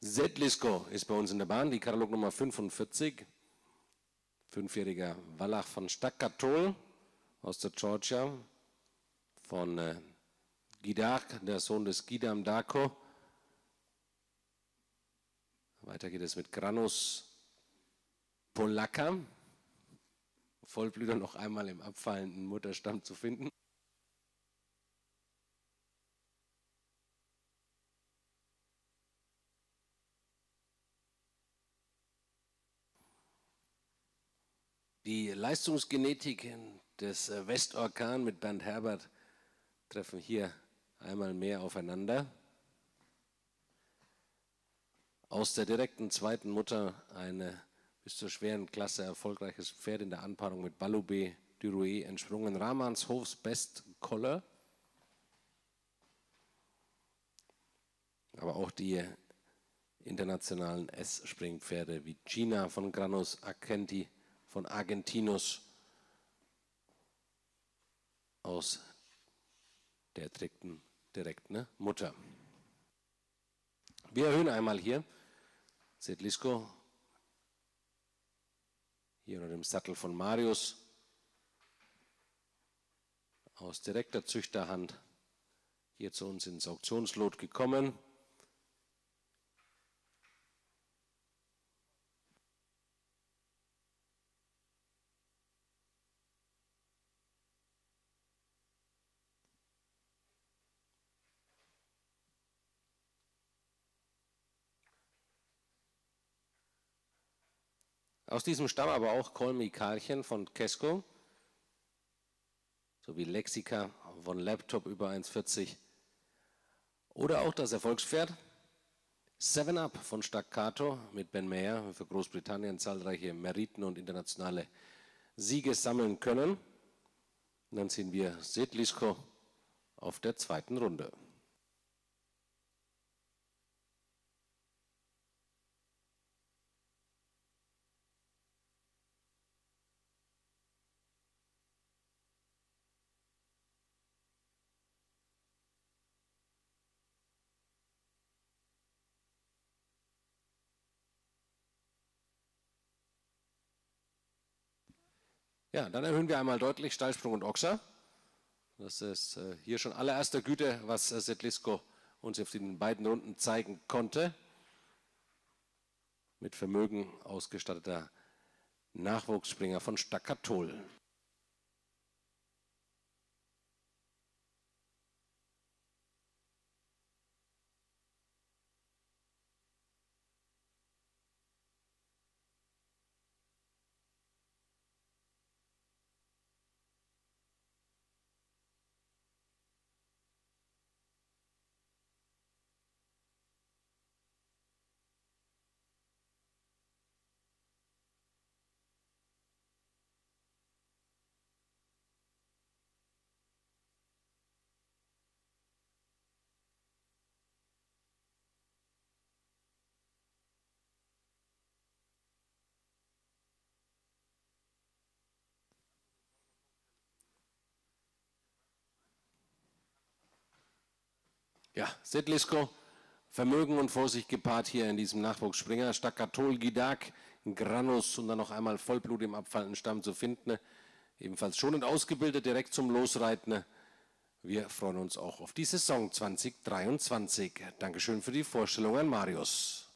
Sedlisko ist bei uns in der Bahn, die Katalog Nummer 45. 5-jähriger Wallach von Stakkatol aus der Georgia, von Gidak, der Sohn des Gidam Dako. Weiter geht es mit Granus Polaka, Vollblüter noch einmal im abfallenden Mutterstamm zu finden. Die Leistungsgenetik des Westorkan mit Bernd Herbert treffen hier einmal mehr aufeinander. Aus der direkten zweiten Mutter eine bis zur schweren Klasse erfolgreiches Pferd in der Anpaarung mit Balube Durouet entsprungen, Ramanshofs Best Color. Aber auch die internationalen S-Springpferde wie Gina von Granus Argenti von Argentinus aus der direkten Mutter. Wir erhöhen einmal hier Sedlisko, hier unter dem Sattel von Marius, aus direkter Züchterhand hier zu uns ins Auktionslot gekommen. Aus diesem Stamm aber auch Kolmi Karlchen von Kesko sowie Lexika von Laptop über 1,40 oder auch das Erfolgspferd 7 Up von Staccato mit Ben Mayer für Großbritannien zahlreiche Meriten und internationale Siege sammeln können. Und dann sehen wir Sedlisko auf der zweiten Runde. Ja, dann erhöhen wir einmal deutlich Steilsprung und Ochser. Das ist hier schon allererster Güte, was Sedlisko uns auf den beiden Runden zeigen konnte. Mit Vermögen ausgestatteter Nachwuchsspringer von Stakkatol. Ja, Sedlisko, Vermögen und Vorsicht gepaart hier in diesem Nachwuchsspringer. Stakkatol, Gidak, Granus und dann noch einmal Vollblut im abfallenden Stamm zu finden. Ebenfalls schonend ausgebildet, direkt zum Losreiten. Wir freuen uns auch auf die Saison 2023. Dankeschön für die Vorstellung an Marius.